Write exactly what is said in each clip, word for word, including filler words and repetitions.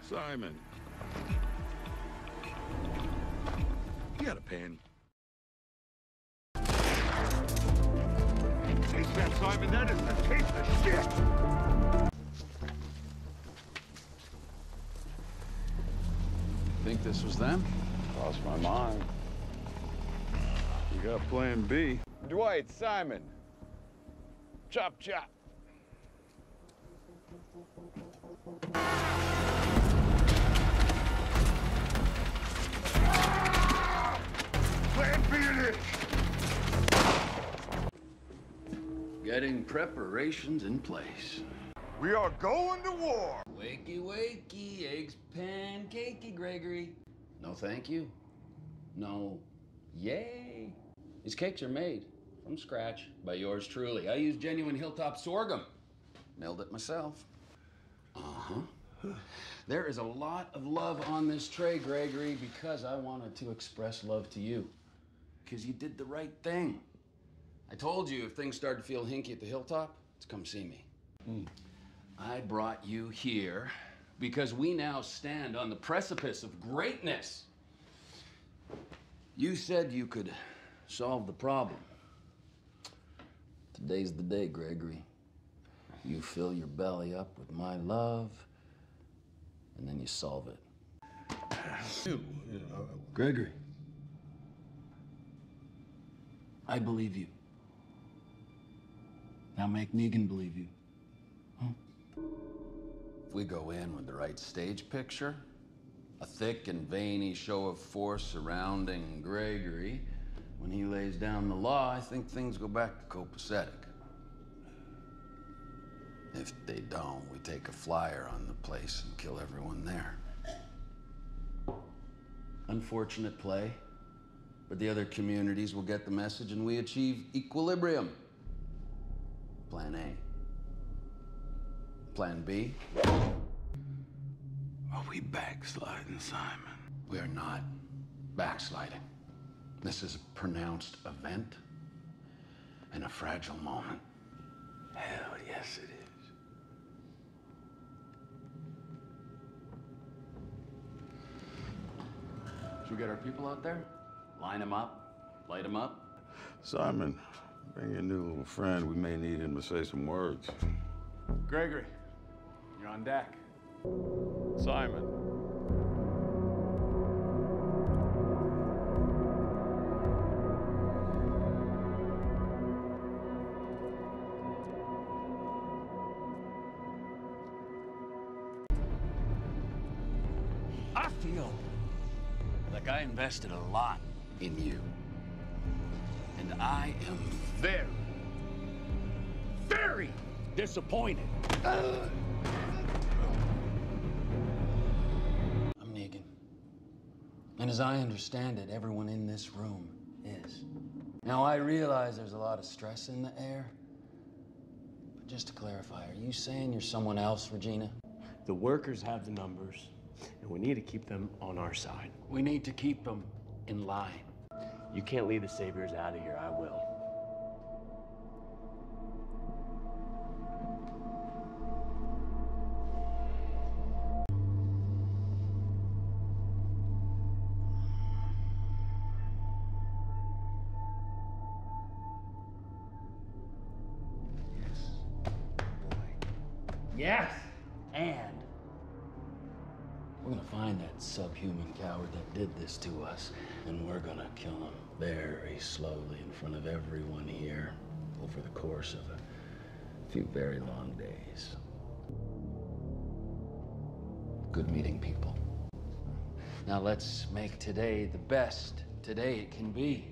Simon. You got a pen? Taste that, Simon. That is the taste of shit. Think this was them? Lost my mind. You got plan B. Dwight, Simon. Chop, chop. Plan B it is. Getting preparations in place. We are going to war. Wakey, wakey, eggs pancakey, Gregory. No thank you. No yay. These cakes are made from scratch by yours truly. I use genuine Hilltop sorghum. Milled it myself. Uh-huh. There is a lot of love on this tray, Gregory, because I wanted to express love to you. Because you did the right thing. I told you if things started to feel hinky at the Hilltop, to come see me. Mm. I brought you here because we now stand on the precipice of greatness. You said you could solve the problem. Today's the day, Gregory. You fill your belly up with my love, and then you solve it. Gregory, I believe you. Now make Negan believe you. Huh? If we go in with the right stage picture, a thick and veiny show of force surrounding Gregory, when he lays down the law, I think things go back to copacetic. If they don't, we take a flyer on the place and kill everyone there. Unfortunate play, but the other communities will get the message and we achieve equilibrium. Plan A. Plan B? Are we backsliding, Simon? We are not backsliding. This is a pronounced event and a fragile moment. Hell yes, it is. Should we get our people out there? Line them up? Light them up? Simon, bring your new little friend. We may need him to say some words. Gregory, you're on deck. Simon. I feel like I invested a lot in you. And I am very, very disappointed. I'm Negan. And as I understand it, everyone in this room is. Now, I realize there's a lot of stress in the air. But just to clarify, are you saying you're someone else, Regina? The workers have the numbers, and we need to keep them on our side. We need to keep them in line. You can't leave the Saviors out of here, I will. Yes, boy. Yes! And we're gonna find that subhuman coward that did this to us, and we're gonna kill him very slowly in front of everyone here over the course of a few very long days. Good meeting, people. Now let's make today the best today it can be.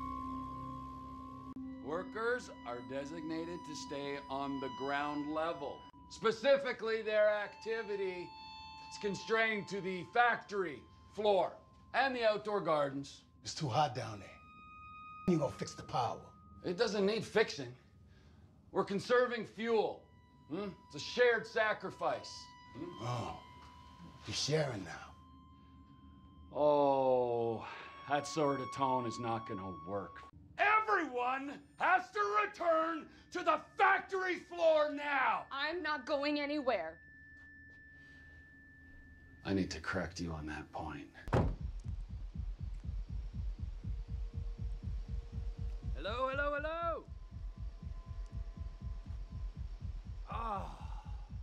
Workers are designated to stay on the ground level. Specifically, their activity is constrained to the factory floor and the outdoor gardens. It's too hot down there. You gonna fix the power? It doesn't need fixing. We're conserving fuel. Hmm? It's a shared sacrifice. Hmm? Oh, you're sharing now. Oh, that sort of tone is not gonna work. Everyone has to return to the factory floor now! I'm not going anywhere. I need to correct you on that point. Hello, hello, hello! Ah.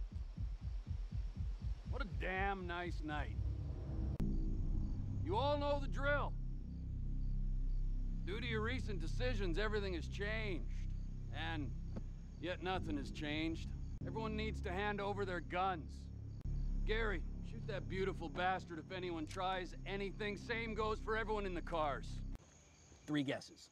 What a damn nice night. You all know the drill. Due to your recent decisions, everything has changed. And yet nothing has changed. Everyone needs to hand over their guns. Gary, shoot that beautiful bastard if anyone tries anything. Same goes for everyone in the cars. Three guesses.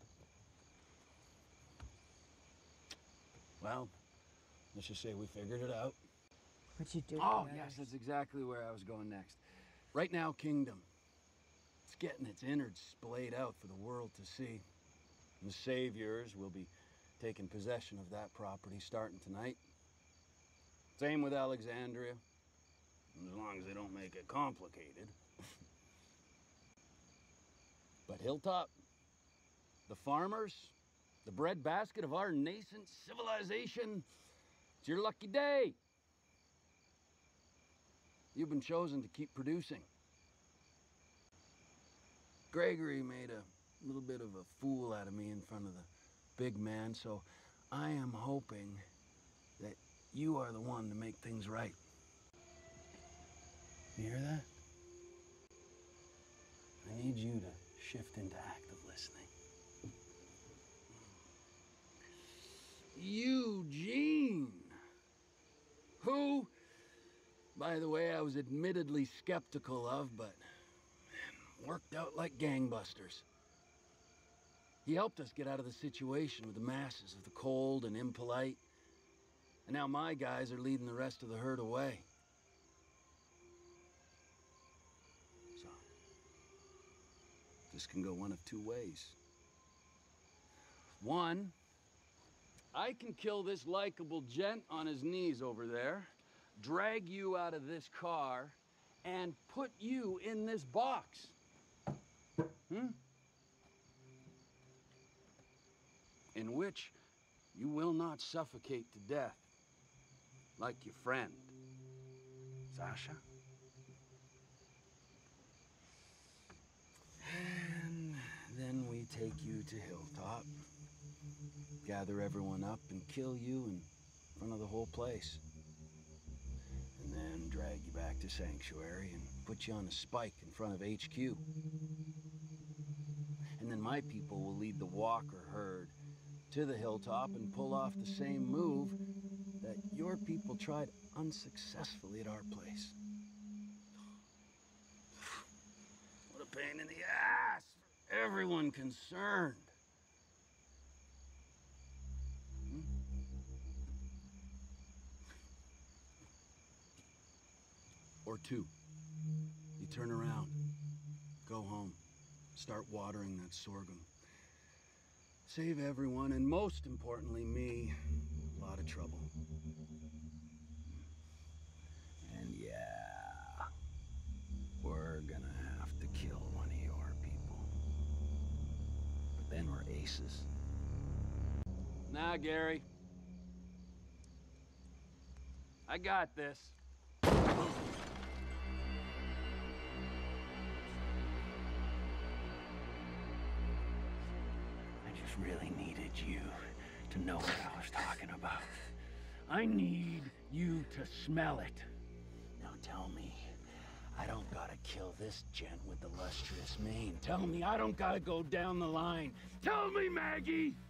Well, let's just say we figured it out. What'd you do? Oh, guys? yes, that's exactly where I was going next. Right now, Kingdom. It's getting its innards splayed out for the world to see. The saviors will be taking possession of that property starting tonight. Same with Alexandria. As long as they don't make it complicated. But Hilltop, the farmers, the breadbasket of our nascent civilization, it's your lucky day. You've been chosen to keep producing. Gregory made a little bit of a fool out of me in front of the big man, so I am hoping that you are the one to make things right. You hear that? I need you to shift into active listening. Eugene, who, by the way, I was admittedly skeptical of, but worked out like gangbusters. He helped us get out of the situation with the masses of the cold and impolite. And now my guys are leading the rest of the herd away. So, this can go one of two ways. One, I can kill this likable gent on his knees over there, drag you out of this car, and put you in this box. Hmm? In which you will not suffocate to death, like your friend, Sasha. And then we take you to Hilltop, gather everyone up and kill you in front of the whole place. And then drag you back to Sanctuary and put you on a spike in front of H Q. And then my people will lead the Walker herd to the Hilltop and pull off the same move that your people tried unsuccessfully at our place. What a pain in the ass for everyone concerned. Hmm? Or two, you turn around, go home, start watering that sorghum. Save everyone, and most importantly, me, a lot of trouble. And yeah, we're gonna have to kill one of your people. But then we're aces. Nah, Gary. I got this. I just really needed you to know what I was talking about. I need you to smell it. Now tell me, I don't gotta kill this gent with the lustrous mane. Tell me I don't gotta go down the line. Tell me, Maggie!